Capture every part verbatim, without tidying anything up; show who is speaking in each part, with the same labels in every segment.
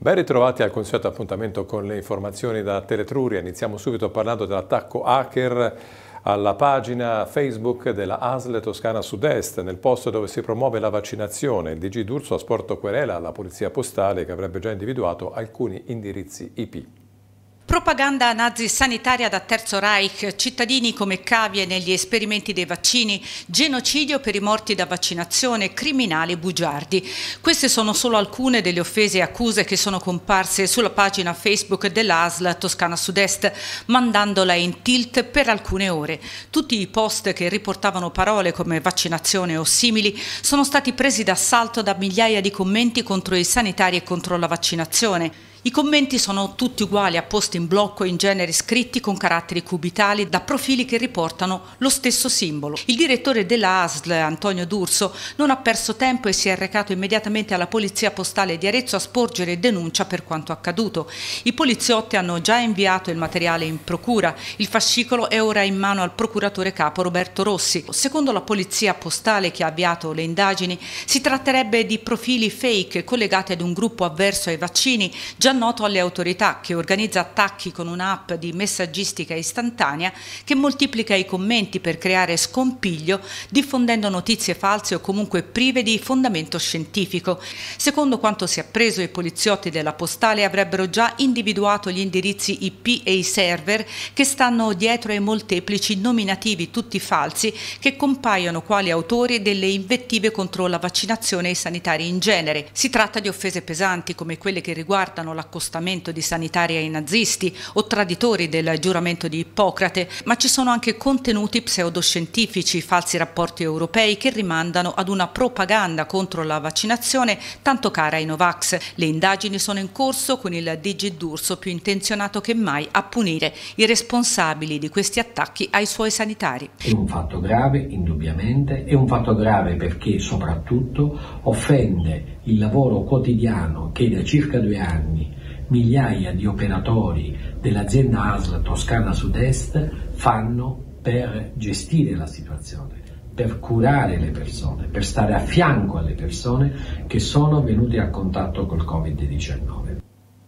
Speaker 1: Ben ritrovati al consueto appuntamento con le informazioni da Teletruria. Iniziamo subito parlando dell'attacco hacker alla pagina Facebook della A S L Toscana Sud-Est, nel posto dove si promuove la vaccinazione. Il D G D'Urso ha sporto querela alla Polizia Postale che avrebbe già individuato alcuni indirizzi I P.
Speaker 2: Propaganda nazi sanitaria da Terzo Reich, cittadini come cavie negli esperimenti dei vaccini, genocidio per i morti da vaccinazione, criminali bugiardi. Queste sono solo alcune delle offese e accuse che sono comparse sulla pagina Facebook dell'A S L Toscana Sud-Est, mandandola in tilt per alcune ore. Tutti i post che riportavano parole come vaccinazione o simili sono stati presi d'assalto da migliaia di commenti contro i sanitari e contro la vaccinazione. I commenti sono tutti uguali, a post in blocco, in genere scritti con caratteri cubitali da profili che riportano lo stesso simbolo. Il direttore della A S L, Antonio D'Urso, non ha perso tempo e si è recato immediatamente alla Polizia Postale di Arezzo a sporgere denuncia per quanto accaduto. I poliziotti hanno già inviato il materiale in procura. Il fascicolo è ora in mano al procuratore capo Roberto Rossi. Secondo la Polizia Postale, che ha avviato le indagini, si tratterebbe di profili fake collegati ad un gruppo avverso ai vaccini, già noto alle autorità, che organizza attacchi con un'app di messaggistica istantanea che moltiplica i commenti per creare scompiglio, diffondendo notizie false o comunque prive di fondamento scientifico. Secondo quanto si è appreso, i poliziotti della Postale avrebbero già individuato gli indirizzi I P e i server che stanno dietro ai molteplici nominativi tutti falsi che compaiono quali autori delle invettive contro la vaccinazione e i sanitari in genere. Si tratta di offese pesanti come quelle che riguardano l'accostamento di sanitari ai nazisti o traditori del giuramento di Ippocrate, ma ci sono anche contenuti pseudoscientifici, falsi rapporti europei che rimandano ad una propaganda contro la vaccinazione tanto cara ai Novax. Le indagini sono in corso con il D G D'Urso più intenzionato che mai a punire i responsabili di questi attacchi ai suoi sanitari.
Speaker 3: È un fatto grave, indubbiamente, è un fatto grave perché soprattutto offende il lavoro quotidiano che da circa due anni migliaia di operatori dell'azienda A S L Toscana Sud-Est fanno per gestire la situazione, per curare le persone, per stare a fianco alle persone che sono venute a contatto col Covid diciannove.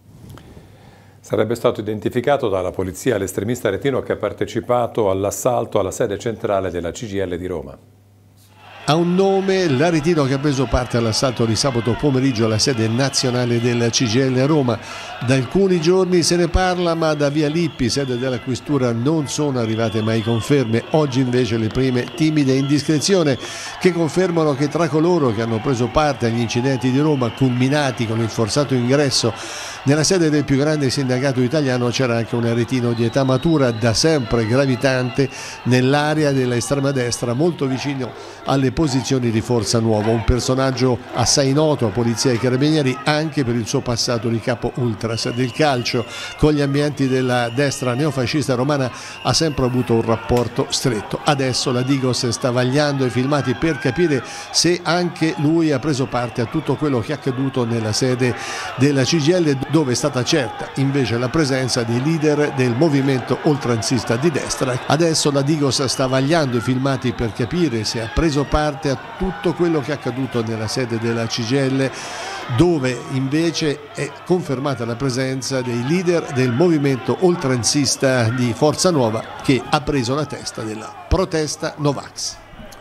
Speaker 1: Sarebbe stato identificato dalla polizia l'estremista aretino che ha partecipato all'assalto alla sede centrale della C G I L di Roma.
Speaker 4: Ha un nome, l'aretino che ha preso parte all'assalto di sabato pomeriggio alla sede nazionale della C G I L a Roma. Da alcuni giorni se ne parla, ma da Via Lippi, sede della questura, non sono arrivate mai conferme. Oggi invece le prime timide indiscrezioni che confermano che tra coloro che hanno preso parte agli incidenti di Roma, culminati con il forzato ingresso nella sede del più grande sindacato italiano, c'era anche un aretino di età matura, da sempre gravitante nell'area dell'estrema destra, molto vicino alle posizioni di Forza Nuova, un personaggio assai noto a polizia e carabinieri anche per il suo passato di capo ultras del calcio. Con gli ambienti della destra neofascista romana ha sempre avuto un rapporto stretto. Adesso la Digos sta vagliando i filmati per capire se anche lui ha preso parte a tutto quello che è accaduto nella sede della C G I L, dove è stata certa invece la presenza dei leader del movimento oltranzista di destra. Adesso la Digos sta vagliando i filmati per capire se ha preso parte a tutto quello che è accaduto nella sede della C G I L, dove invece è confermata la presenza dei leader del movimento oltranzista di Forza Nuova, che ha preso la testa della protesta Novax.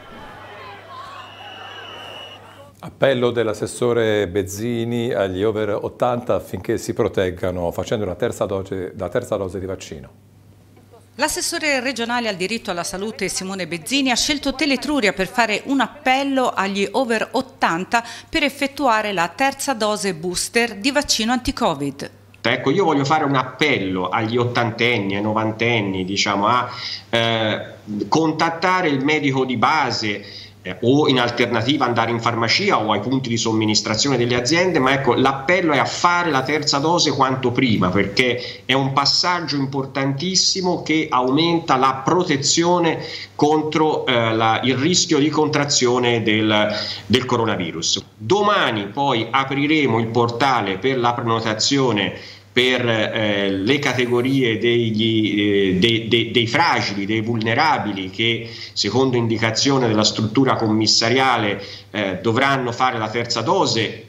Speaker 1: Appello dell'assessore Bezzini agli over ottanta affinché si proteggano facendo una terza dose, la terza dose di vaccino.
Speaker 2: L'assessore regionale al diritto alla salute Simone Bezzini ha scelto Teletruria per fare un appello agli over ottanta per effettuare la terza dose booster di vaccino anti-Covid.
Speaker 5: Ecco, io voglio fare un appello agli ottantenni, ai novantenni, diciamo, a eh, contattare il medico di base, eh, o in alternativa andare in farmacia o ai punti di somministrazione delle aziende, ma ecco, l'appello è a fare la terza dose quanto prima, perché è un passaggio importantissimo che aumenta la protezione contro eh, la, il rischio di contrazione del, del coronavirus. Domani poi apriremo il portale per la prenotazione per eh, le categorie degli, eh, dei, dei, dei fragili, dei vulnerabili che secondo indicazione della struttura commissariale eh, dovranno fare la terza dose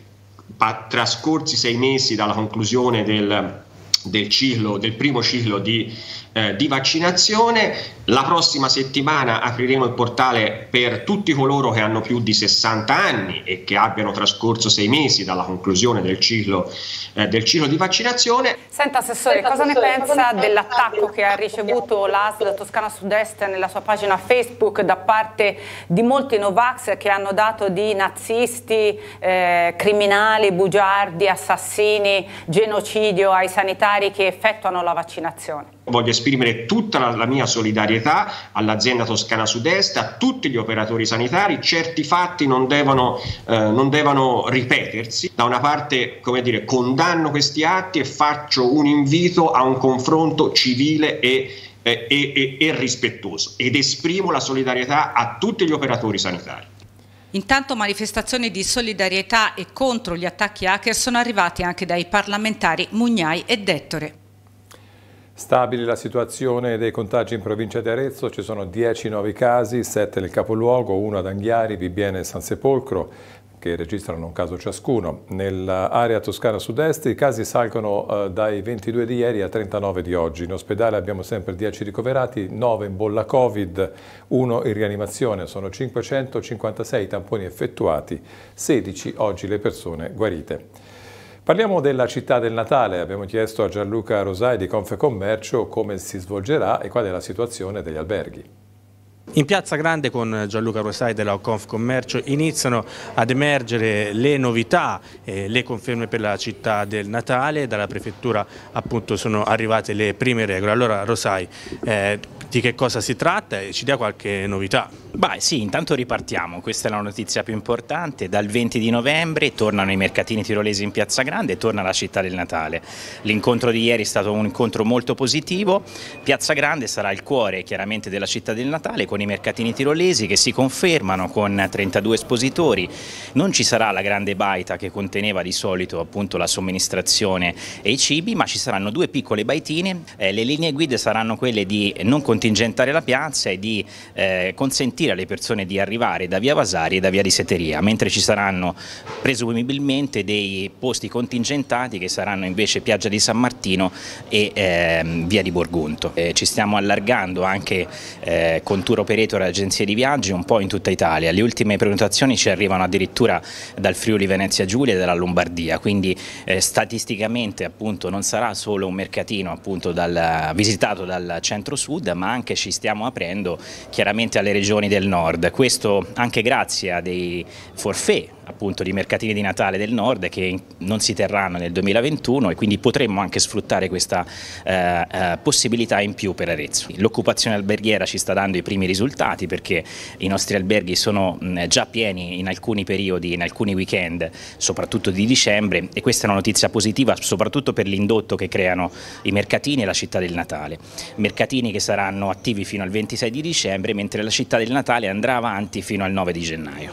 Speaker 5: trascorsi sei mesi dalla conclusione del, del, ciclo, del primo ciclo di, eh, di vaccinazione. La prossima settimana apriremo il portale per tutti coloro che hanno più di sessanta anni e che abbiano trascorso sei mesi dalla conclusione del ciclo, eh, del ciclo di vaccinazione.
Speaker 2: Senta Assessore, cosa ne pensa dell'attacco che ha ricevuto l'A S L Toscana Sud-Est nella sua pagina Facebook da parte di molti Novax che hanno dato di nazisti, eh, criminali, bugiardi, assassini, genocidio ai sanitari che effettuano la vaccinazione?
Speaker 5: Voglio esprimere tutta la, la mia solidarietà all'azienda Toscana Sud-Est, a tutti gli operatori sanitari. Certi fatti non devono, eh, non devono ripetersi. Da una parte, come dire, condanno questi atti e faccio un invito a un confronto civile e, e, e, e rispettoso, ed esprimo la solidarietà a tutti gli operatori sanitari.
Speaker 2: Intanto manifestazioni di solidarietà e contro gli attacchi hacker sono arrivati anche dai parlamentari Mugnai e Dettore.
Speaker 1: Stabile la situazione dei contagi in provincia di Arezzo, ci sono dieci nuovi casi, sette nel capoluogo, uno ad Anghiari, Bibbiena e San Sepolcro, che registrano un caso ciascuno. Nell'area toscana sud-est i casi salgono eh, dai ventidue di ieri a trentanove di oggi. In ospedale abbiamo sempre dieci ricoverati, nove in bolla Covid, uno in rianimazione. Sono cinquecentocinquantasei tamponi effettuati, sedici oggi le persone guarite. Parliamo della città del Natale. Abbiamo chiesto a Gianluca Rosai di Confcommercio come si svolgerà e qual è la situazione degli alberghi.
Speaker 6: In Piazza Grande con Gianluca Rosai della Confcommercio iniziano ad emergere le novità, eh, le conferme per la città del Natale. Dalla prefettura appunto sono arrivate le prime regole. Allora Rosai, eh, di che cosa si tratta e ci dia qualche novità?
Speaker 7: Beh sì, intanto ripartiamo, questa è la notizia più importante. Dal venti di novembre tornano i mercatini tirolesi in Piazza Grande e torna la città del Natale. L'incontro di ieri è stato un incontro molto positivo. Piazza Grande sarà il cuore chiaramente della città del Natale, con i mercatini tirolesi che si confermano con trentadue espositori. Non ci sarà la grande baita che conteneva di solito appunto la somministrazione e i cibi, ma ci saranno due piccole baitine. Eh, le linee guida saranno quelle di non contingentare la piazza e di eh, consentire alle persone di arrivare da via Vasari e da via di Seteria, mentre ci saranno presumibilmente dei posti contingentati che saranno invece Piaggia di San Martino e eh, via di Borgunto. Eh, ci stiamo allargando anche eh, con tour operator e agenzie di viaggi un po' in tutta Italia. Le ultime prenotazioni ci arrivano addirittura dal Friuli Venezia Giulia e dalla Lombardia, quindi eh, statisticamente appunto non sarà solo un mercatino appunto dal, visitato dal centro-sud, ma anche ci stiamo aprendo chiaramente alle regioni del nord, questo anche grazie a dei forfait appunto di mercatini di Natale del nord che non si terranno nel duemilaventuno, e quindi potremmo anche sfruttare questa eh, eh, possibilità in più per Arezzo. L'occupazione alberghiera ci sta dando i primi risultati, perché i nostri alberghi sono mh, già pieni in alcuni periodi, in alcuni weekend, soprattutto di dicembre, e questa è una notizia positiva soprattutto per l'indotto che creano i mercatini e la città del Natale. Mercatini che saranno attivi fino al ventisei di dicembre, mentre la città del Natale andrà avanti fino al nove di gennaio.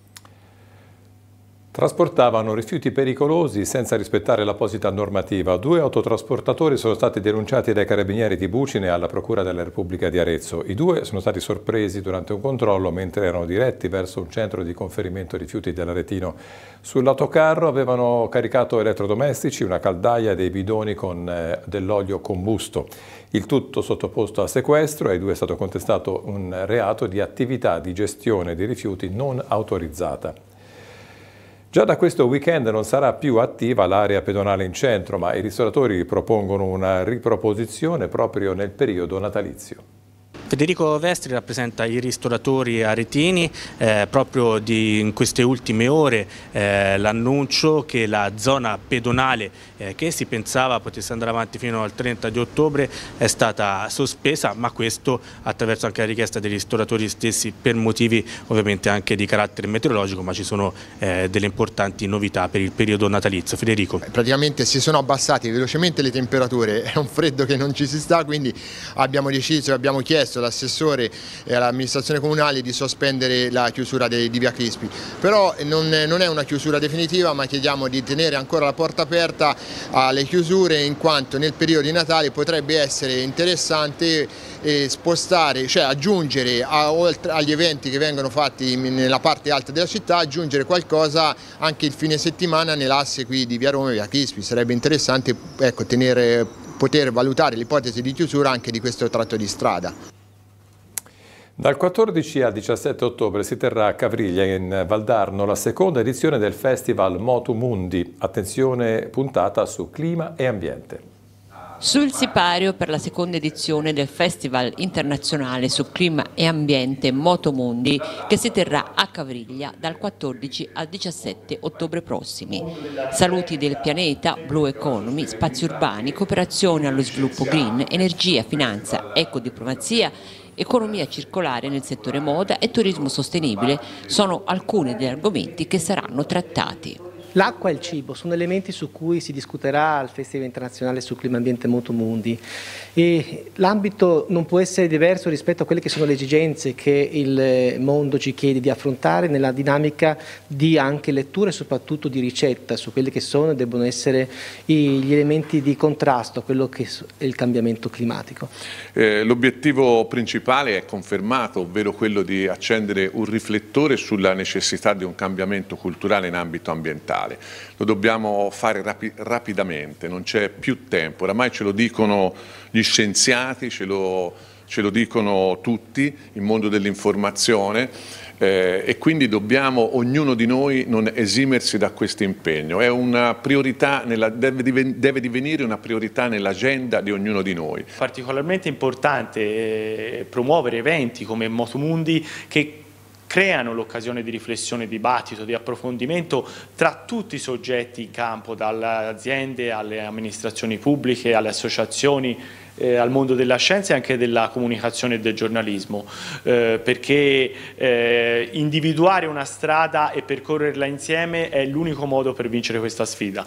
Speaker 1: Trasportavano rifiuti pericolosi senza rispettare l'apposita normativa. Due autotrasportatori sono stati denunciati dai carabinieri di Bucine alla Procura della Repubblica di Arezzo. I due sono stati sorpresi durante un controllo mentre erano diretti verso un centro di conferimento rifiuti dell'Aretino. Sull'autocarro avevano caricato elettrodomestici, una caldaia e dei bidoni con eh, dell'olio combusto. Il tutto sottoposto a sequestro, e ai due è stato contestato un reato di attività di gestione di rifiuti non autorizzata. Già da questo weekend non sarà più attiva l'area pedonale in centro, ma i ristoratori propongono una riproposizione proprio nel periodo natalizio.
Speaker 6: Federico Vestri rappresenta i ristoratori aretini, eh, proprio di, in queste ultime ore eh, l'annuncio che la zona pedonale eh, che si pensava potesse andare avanti fino al trenta di ottobre è stata sospesa, ma questo attraverso anche la richiesta dei ristoratori stessi per motivi ovviamente anche di carattere meteorologico, ma ci sono eh, delle importanti novità per il periodo natalizio. Federico.
Speaker 8: Praticamente si sono abbassate velocemente le temperature, è un freddo che non ci si sta, quindi abbiamo deciso e abbiamo chiesto l'assessore e all'amministrazione comunale di sospendere la chiusura di, di Via Crispi, però non, non è una chiusura definitiva, ma chiediamo di tenere ancora la porta aperta alle chiusure, in quanto nel periodo di Natale potrebbe essere interessante eh, spostare, cioè aggiungere a, oltre agli eventi che vengono fatti nella parte alta della città, aggiungere qualcosa anche il fine settimana nell'asse qui di Via Roma e Via Crispi. Sarebbe interessante, ecco, tenere, poter valutare l'ipotesi di chiusura anche di questo tratto di strada.
Speaker 1: Dal quattordici al diciassette ottobre si terrà a Cavriglia, in Valdarno, la seconda edizione del Festival Motu Mundi. Attenzione puntata su clima e ambiente.
Speaker 9: Sul sipario per la seconda edizione del Festival internazionale su clima e ambiente Motu Mundi, che si terrà a Cavriglia dal quattordici al diciassette ottobre prossimi. Saluti del pianeta, Blue Economy, spazi urbani, cooperazione allo sviluppo green, energia, finanza, ecodiplomazia, economia circolare nel settore moda e turismo sostenibile sono alcuni degli argomenti che saranno trattati.
Speaker 10: L'acqua e il cibo sono elementi su cui si discuterà al Festival internazionale sul clima e ambiente Motu Mundi, e l'ambito non può essere diverso rispetto a quelle che sono le esigenze che il mondo ci chiede di affrontare nella dinamica di anche lettura e soprattutto di ricetta su quelli che sono e debbono essere gli elementi di contrasto a quello che è il cambiamento climatico.
Speaker 11: Eh, l'obiettivo principale è confermato, ovvero quello di accendere un riflettore sulla necessità di un cambiamento culturale in ambito ambientale. Lo dobbiamo fare rapi rapidamente, non c'è più tempo, oramai ce lo dicono gli scienziati, ce lo, ce lo dicono tutti, il mondo dell'informazione, eh, e quindi dobbiamo, ognuno di noi, non esimersi da questo impegno. È una priorità, nella, deve, diven deve divenire una priorità nell'agenda di ognuno di noi.
Speaker 6: Particolarmente importante eh, promuovere eventi come Motu Mundi che creano l'occasione di riflessione, di dibattito, di approfondimento tra tutti i soggetti in campo, dalle aziende alle amministrazioni pubbliche, alle associazioni, eh, al mondo della scienza e anche della comunicazione e del giornalismo, eh, perché eh, individuare una strada e percorrerla insieme è l'unico modo per vincere questa sfida.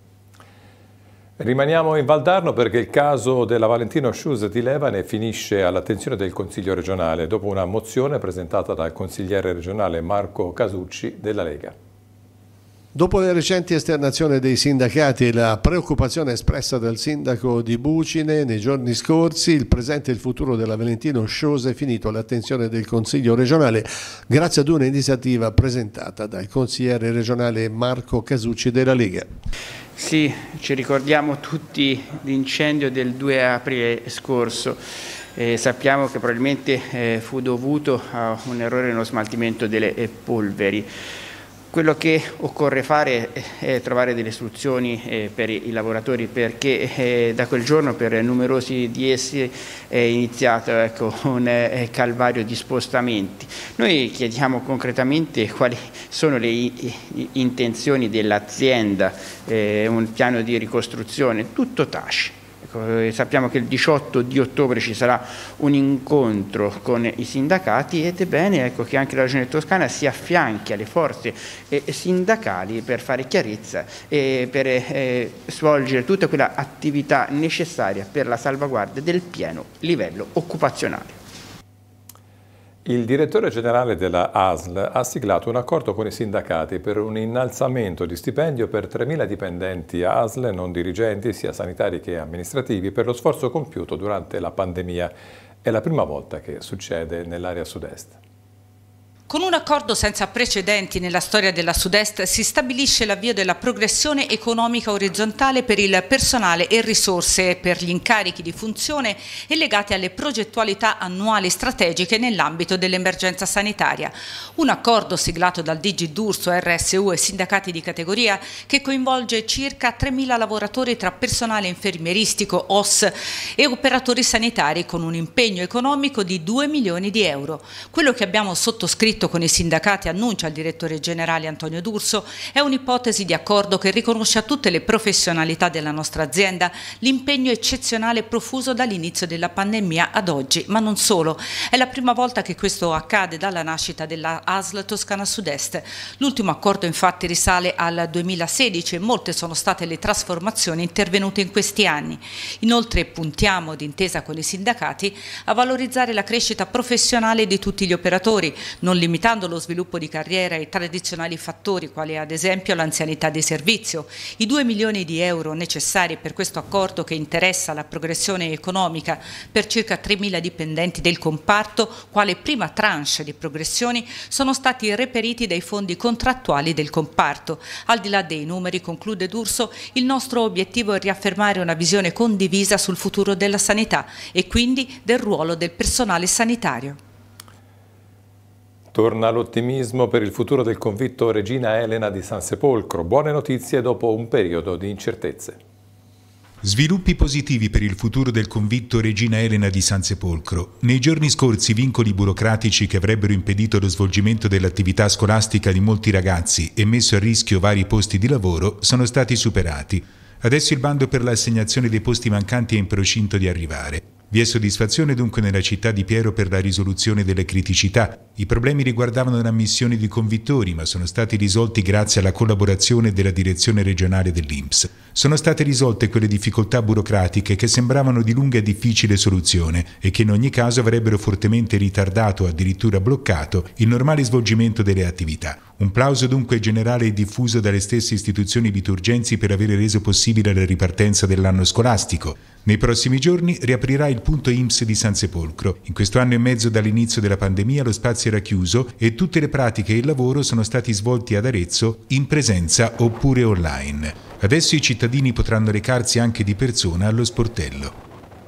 Speaker 1: Rimaniamo in Valdarno perché il caso della Valentino Sciuse di Levane finisce all'attenzione del Consiglio regionale dopo una mozione presentata dal consigliere regionale Marco Casucci della Lega.
Speaker 4: Dopo le recenti esternazioni dei sindacati e la preoccupazione espressa dal sindaco di Bucine nei giorni scorsi, il presente e il futuro della Valentino Sciuse è finito all'attenzione del Consiglio regionale grazie ad un'iniziativa presentata dal consigliere regionale Marco Casucci della Lega.
Speaker 12: Sì, ci ricordiamo tutti l'incendio del due aprile scorso. Eh, sappiamo che probabilmente eh, fu dovuto a un errore nello smaltimento delle eh, polveri. Quello che occorre fare è trovare delle soluzioni eh, per i lavoratori, perché eh, da quel giorno per numerosi di essi è iniziato ecco, un eh, calvario di spostamenti. Noi chiediamo concretamente quali sono le i, i, intenzioni dell'azienda, eh, un piano di ricostruzione, tutto tace. Sappiamo che il diciotto di ottobre ci sarà un incontro con i sindacati ed è bene ecco, che anche la Regione Toscana si affianchi alle forze eh, sindacali per fare chiarezza e per eh, svolgere tutta quella attività necessaria per la salvaguardia del pieno livello occupazionale.
Speaker 1: Il direttore generale della A S L ha siglato un accordo con i sindacati per un innalzamento di stipendio per tremila dipendenti A S L, non dirigenti, sia sanitari che amministrativi, per lo sforzo compiuto durante la pandemia. È la prima volta che succede nell'area sud-est.
Speaker 2: Con un accordo senza precedenti nella storia della Sud-Est si stabilisce l'avvio della progressione economica orizzontale per il personale e risorse per gli incarichi di funzione e legate alle progettualità annuali strategiche nell'ambito dell'emergenza sanitaria. Un accordo siglato dal D G D'Urso, R S U e sindacati di categoria che coinvolge circa tremila lavoratori tra personale infermieristico, O S e operatori sanitari con un impegno economico di due milioni di euro. Quello che abbiamo sottoscritto conflitto con i sindacati, annuncia il direttore generale Antonio D'Urso, è un'ipotesi di accordo che riconosce a tutte le professionalità della nostra azienda l'impegno eccezionale e profuso dall'inizio della pandemia ad oggi, ma non solo. È la prima volta che questo accade dalla nascita della A S L Toscana Sud-Est. L'ultimo accordo infatti risale al duemilasedici e molte sono state le trasformazioni intervenute in questi anni. Inoltre puntiamo, d'intesa con i sindacati, a valorizzare la crescita professionale di tutti gli operatori, non limitando lo sviluppo di carriera ai tradizionali fattori, quali ad esempio l'anzianità di servizio. I due milioni di euro necessari per questo accordo, che interessa la progressione economica per circa tremila dipendenti del comparto, quale prima tranche di progressioni, sono stati reperiti dai fondi contrattuali del comparto. Al di là dei numeri, conclude D'Urso, il nostro obiettivo è riaffermare una visione condivisa sul futuro della sanità e quindi del ruolo del personale sanitario.
Speaker 1: Torna l'ottimismo per il futuro del convitto Regina Elena di San Sepolcro. Buone notizie dopo un periodo di incertezze.
Speaker 13: Sviluppi positivi per il futuro del convitto Regina Elena di San Sepolcro. Nei giorni scorsi vincoli burocratici che avrebbero impedito lo svolgimento dell'attività scolastica di molti ragazzi e messo a rischio vari posti di lavoro sono stati superati. Adesso il bando per l'assegnazione dei posti mancanti è in procinto di arrivare. Vi è soddisfazione dunque nella città di Piero per la risoluzione delle criticità. I problemi riguardavano l'ammissione di convittori, ma sono stati risolti grazie alla collaborazione della direzione regionale dell'I N P S. Sono state risolte quelle difficoltà burocratiche che sembravano di lunga e difficile soluzione e che in ogni caso avrebbero fortemente ritardato o addirittura bloccato il normale svolgimento delle attività. Un plauso dunque generale e diffuso dalle stesse istituzioni liturgensi per aver reso possibile la ripartenza dell'anno scolastico. Nei prossimi giorni riaprirà il punto I N P S di San Sepolcro. In questo anno e mezzo dall'inizio della pandemia lo spazio era chiuso e tutte le pratiche e il lavoro sono stati svolti ad Arezzo in presenza oppure online. Adesso i cittadini potranno recarsi anche di persona allo sportello.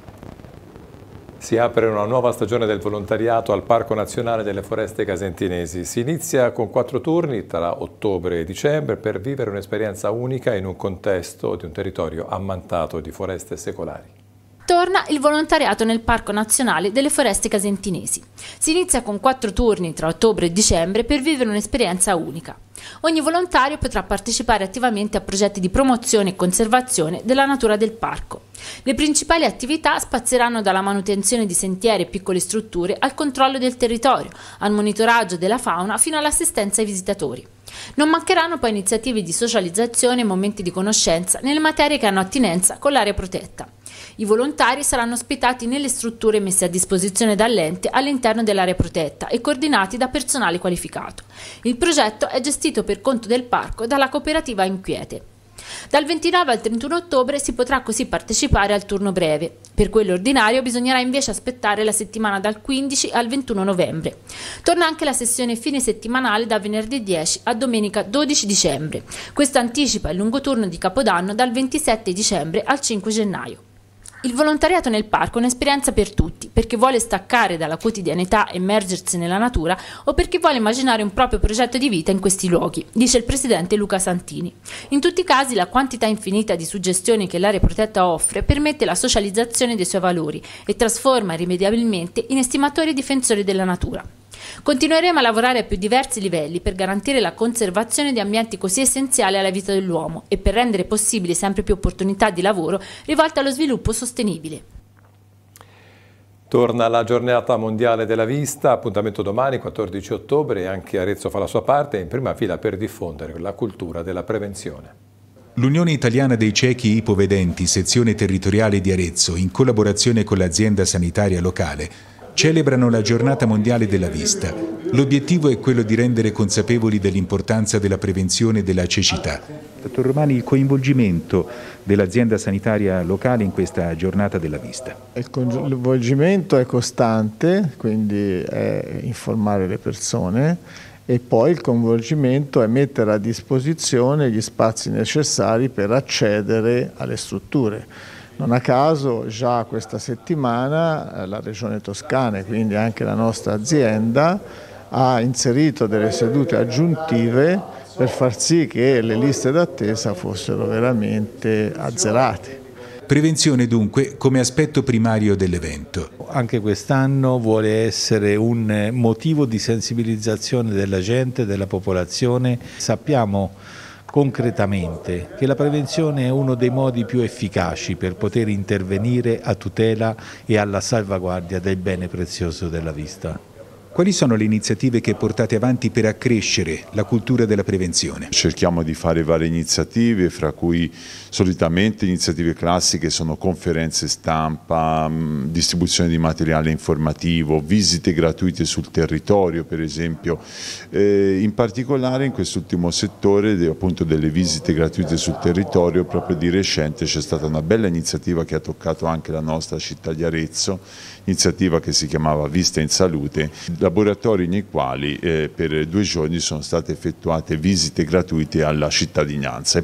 Speaker 1: Si apre una nuova stagione del volontariato al Parco Nazionale delle Foreste Casentinesi. Si inizia con quattro turni tra ottobre e dicembre per vivere un'esperienza unica in un contesto di un territorio ammantato di foreste secolari.
Speaker 14: Torna il volontariato nel Parco Nazionale delle Foreste Casentinesi. Si inizia con quattro turni tra ottobre e dicembre per vivere un'esperienza unica. Ogni volontario potrà partecipare attivamente a progetti di promozione e conservazione della natura del parco. Le principali attività spazieranno dalla manutenzione di sentieri e piccole strutture al controllo del territorio, al monitoraggio della fauna fino all'assistenza ai visitatori. Non mancheranno poi iniziative di socializzazione e momenti di conoscenza nelle materie che hanno attinenza con l'area protetta. I volontari saranno ospitati nelle strutture messe a disposizione dall'ente all'interno dell'area protetta e coordinati da personale qualificato. Il progetto è gestito per conto del parco dalla cooperativa Inquiete. Dal ventinove al trentuno ottobre si potrà così partecipare al turno breve. Per quello ordinario bisognerà invece aspettare la settimana dal quindici al ventuno novembre. Torna anche la sessione fine settimanale da venerdì dieci a domenica dodici dicembre. Questo anticipa il lungo turno di Capodanno dal ventisette dicembre al cinque gennaio. Il volontariato nel parco è un'esperienza per tutti, per chi vuole staccare dalla quotidianità e immergersi nella natura o per chi vuole immaginare un proprio progetto di vita in questi luoghi, dice il presidente Luca Santini. In tutti i casi la quantità infinita di suggestioni che l'area protetta offre permette la socializzazione dei suoi valori e trasforma irrimediabilmente in estimatori e difensori della natura. Continueremo a lavorare a più diversi livelli per garantire la conservazione di ambienti così essenziali alla vita dell'uomo e per rendere possibili sempre più opportunità di lavoro rivolte allo sviluppo sostenibile.
Speaker 1: Torna la giornata mondiale della vista, appuntamento domani quattordici ottobre e anche Arezzo fa la sua parte in prima fila per diffondere la cultura della prevenzione.
Speaker 13: L'Unione Italiana dei Ciechi Ipovedenti, sezione territoriale di Arezzo, in collaborazione con l'azienda sanitaria locale, celebrano la giornata mondiale della vista. L'obiettivo è quello di rendere consapevoli dell'importanza della prevenzione della cecità. Dottor Romani, il coinvolgimento dell'azienda sanitaria locale in questa giornata della vista.
Speaker 15: Il coinvolgimento è costante, quindi è informare le persone, e poi il coinvolgimento è mettere a disposizione gli spazi necessari per accedere alle strutture. Non a caso già questa settimana la Regione Toscana e quindi anche la nostra azienda ha inserito delle sedute aggiuntive per far sì che le liste d'attesa fossero veramente azzerate.
Speaker 13: Prevenzione dunque come aspetto primario dell'evento.
Speaker 16: Anche quest'anno vuole essere un motivo di sensibilizzazione della gente, della popolazione. Sappiamo concretamente che la prevenzione è uno dei modi più efficaci per poter intervenire a tutela e alla salvaguardia del bene prezioso della vista.
Speaker 13: Quali sono le iniziative che portate avanti per accrescere la cultura della prevenzione?
Speaker 17: Cerchiamo di fare varie iniziative, fra cui solitamente iniziative classiche sono conferenze stampa, mh, distribuzione di materiale informativo, visite gratuite sul territorio per esempio. Eh, in particolare in quest'ultimo settore de, appunto delle visite gratuite sul territorio, proprio di recente c'è stata una bella iniziativa che ha toccato anche la nostra città di Arezzo, iniziativa che si chiamava Vista in Salute, laboratori nei quali eh, per due giorni sono state effettuate visite gratuite alla cittadinanza.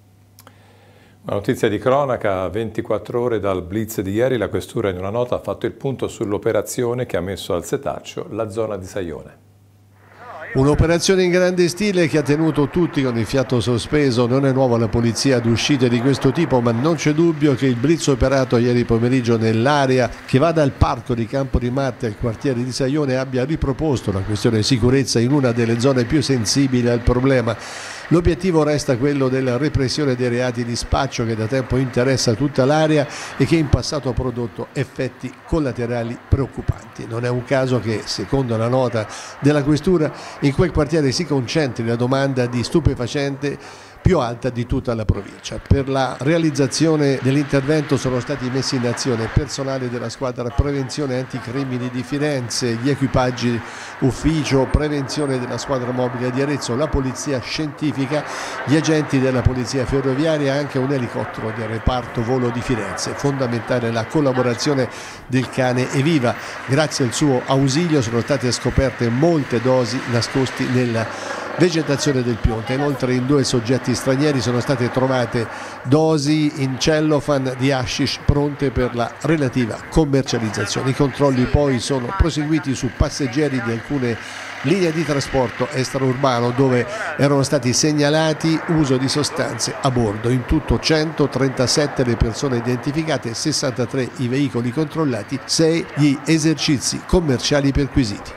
Speaker 1: Una notizia di cronaca, a ventiquattro ore dal blitz di ieri, la questura in una nota ha fatto il punto sull'operazione che ha messo al setaccio la zona di Saione.
Speaker 4: Un'operazione in grande stile che ha tenuto tutti con il fiato sospeso. Non è nuova la polizia ad uscite di questo tipo, ma non c'è dubbio che il blitz operato ieri pomeriggio nell'area che va dal parco di Campo di Marte al quartiere di Saione abbia riproposto la questione sicurezza in una delle zone più sensibili al problema. L'obiettivo resta quello della repressione dei reati di spaccio che da tempo interessa tutta l'area e che in passato ha prodotto effetti collaterali preoccupanti. Non è un caso che, secondo la nota della questura, in quel quartiere si concentri la domanda di stupefacente più alta di tutta la provincia. Per la realizzazione dell'intervento sono stati messi in azione personale della squadra prevenzione anticrimini di Firenze, gli equipaggi ufficio prevenzione della squadra mobile di Arezzo, la polizia scientifica, gli agenti della polizia ferroviaria e anche un elicottero del reparto volo di Firenze. Fondamentale la collaborazione del cane Eviva. Grazie al suo ausilio sono state scoperte molte dosi nascosti nella vegetazione del Pionte. Inoltre in due soggetti stranieri sono state trovate dosi in cellophane di hashish pronte per la relativa commercializzazione. I controlli poi sono proseguiti su passeggeri di alcune linee di trasporto extraurbano dove erano stati segnalati uso di sostanze a bordo. In tutto centotrentasette le persone identificate, sessantatré i veicoli controllati, sei gli esercizi commerciali perquisiti.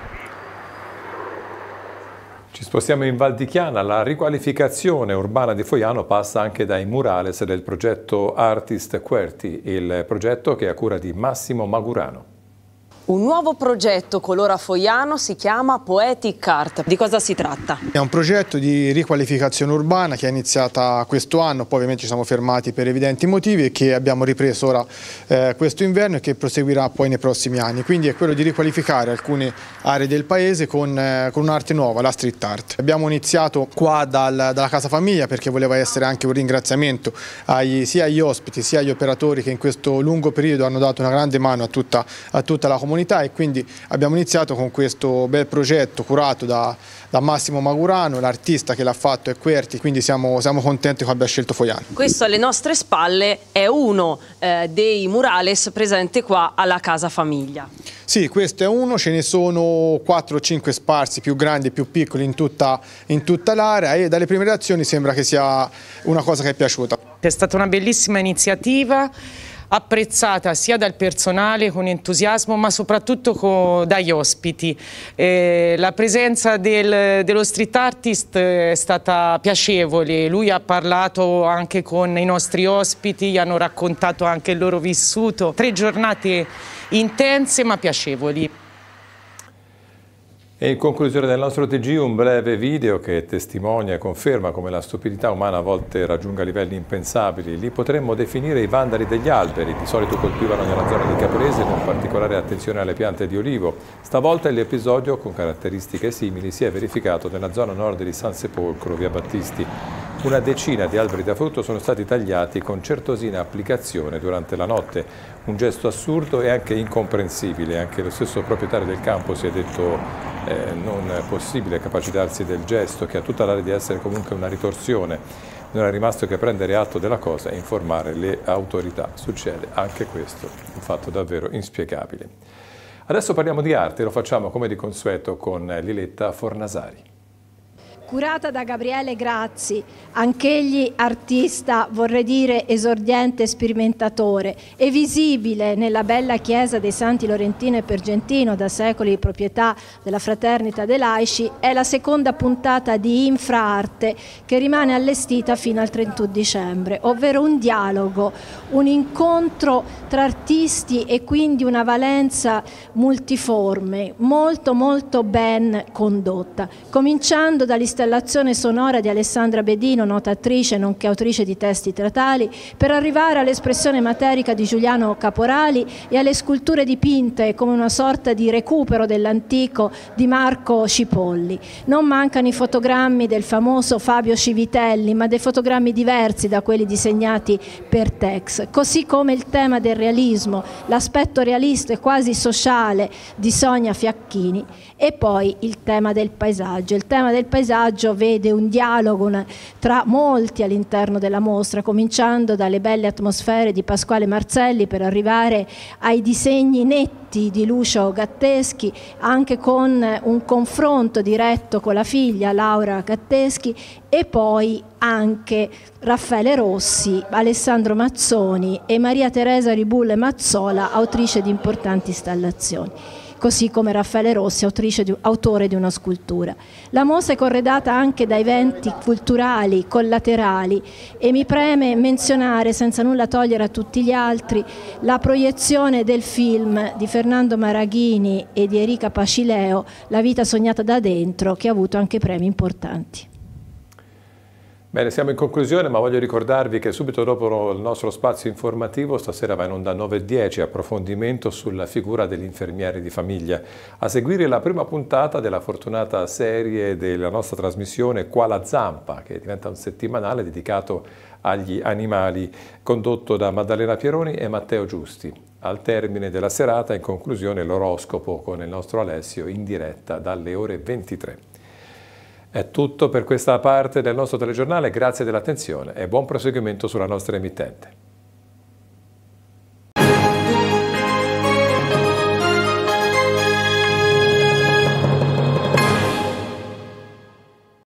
Speaker 1: Ci spostiamo in Val di Chiana. La riqualificazione urbana di Foiano passa anche dai murales del progetto Artist Querti, il progetto che è a cura di Massimo Magurano.
Speaker 18: Un nuovo progetto colora Foiano si chiama Poetic Art. Di cosa si tratta?
Speaker 19: È un progetto di riqualificazione urbana che è iniziata questo anno, poi ovviamente ci siamo fermati per evidenti motivi e che abbiamo ripreso ora eh, questo inverno e che proseguirà poi nei prossimi anni. Quindi è quello di riqualificare alcune aree del paese con, eh, con un'arte nuova, la street art. Abbiamo iniziato qua dal, dalla Casa Famiglia perché voleva essere anche un ringraziamento ai, sia agli ospiti sia agli operatori che in questo lungo periodo hanno dato una grande mano a tutta, a tutta la comunità. E quindi abbiamo iniziato con questo bel progetto curato da, da Massimo Magurano, l'artista che l'ha fatto è Querti, quindi siamo, siamo contenti che abbia scelto Foiano.
Speaker 18: Questo alle nostre spalle è uno eh, dei murales presente qua alla Casa Famiglia.
Speaker 19: Sì, questo è uno, ce ne sono quattro o cinque sparsi, più grandi e più piccoli in tutta, in tutta l'area e dalle prime reazioni sembra che sia una cosa che è piaciuta.
Speaker 20: È stata una bellissima iniziativa, apprezzata sia dal personale con entusiasmo ma soprattutto con, dagli ospiti. Eh, la presenza del, dello street artist è stata piacevole, lui ha parlato anche con i nostri ospiti, gli hanno raccontato anche il loro vissuto, tre giornate intense ma piacevoli.
Speaker 1: E in conclusione del nostro T G un breve video che testimonia e conferma come la stupidità umana a volte raggiunga livelli impensabili. Li potremmo definire i vandali degli alberi, di solito coltivano nella zona di Caprese con particolare attenzione alle piante di olivo. Stavolta l'episodio con caratteristiche simili si è verificato nella zona nord di San Sepolcro, via Battisti. Una decina di alberi da frutto sono stati tagliati con certosina applicazione durante la notte. Un gesto assurdo e anche incomprensibile. Anche lo stesso proprietario del campo si è detto eh, non possibile capacitarsi del gesto, che ha tutta l'aria di essere comunque una ritorsione. Non è rimasto che prendere atto della cosa e informare le autorità. Succede anche questo, un fatto davvero inspiegabile. Adesso parliamo di arte, lo facciamo come di consueto con Liletta Fornasari.
Speaker 21: curata da Gabriele Grazzi, anch'egli artista, vorrei dire esordiente sperimentatore, e visibile nella bella chiesa dei Santi Lorentino e Pergentino, da secoli proprietà della Fraternita dei Laici, è la seconda puntata di Infraarte, che rimane allestita fino al trentuno dicembre, ovvero un dialogo, un incontro tra artisti e quindi una valenza multiforme, molto molto ben condotta, cominciando dall'installazione sonora di Alessandra Bedino, nota attrice nonché autrice di testi teatrali, per arrivare all'espressione materica di Giuliano Caporali e alle sculture dipinte come una sorta di recupero dell'antico di Marco Cipolli. Non mancano i fotogrammi del famoso Fabio Civitelli, ma dei fotogrammi diversi da quelli disegnati per Tex, così come il tema del realismo, l'aspetto realista e quasi sociale di Sonia Fiacchini, e poi il tema del paesaggio. Il tema del paesaggio vede un dialogo una, tra molti all'interno della mostra, cominciando dalle belle atmosfere di Pasquale Marzelli per arrivare ai disegni netti di Lucio Gatteschi, anche con un confronto diretto con la figlia Laura Gatteschi, e poi anche Raffaele Rossi, Alessandro Mazzoni e Maria Teresa Ribulle Mazzola, autrice di importanti installazioni, così come Raffaele Rossi, autrice di, autore di una scultura. La mostra è corredata anche da eventi culturali collaterali, e mi preme menzionare, senza nulla togliere a tutti gli altri, la proiezione del film di Fernando Maraghini e di Enrica Pacileo, La vita sognata da dentro, che ha avuto anche premi importanti.
Speaker 1: Bene, siamo in conclusione, ma voglio ricordarvi che subito dopo il nostro spazio informativo stasera va in onda nove e dieci, approfondimento sulla figura degli infermieri di famiglia. A seguire la prima puntata della fortunata serie della nostra trasmissione Qua la Zampa, che diventa un settimanale dedicato agli animali, condotto da Maddalena Pieroni e Matteo Giusti. Al termine della serata, in conclusione, l'oroscopo con il nostro Alessio in diretta dalle ore ventitré. È tutto per questa parte del nostro telegiornale, grazie dell'attenzione e buon proseguimento sulla nostra emittente.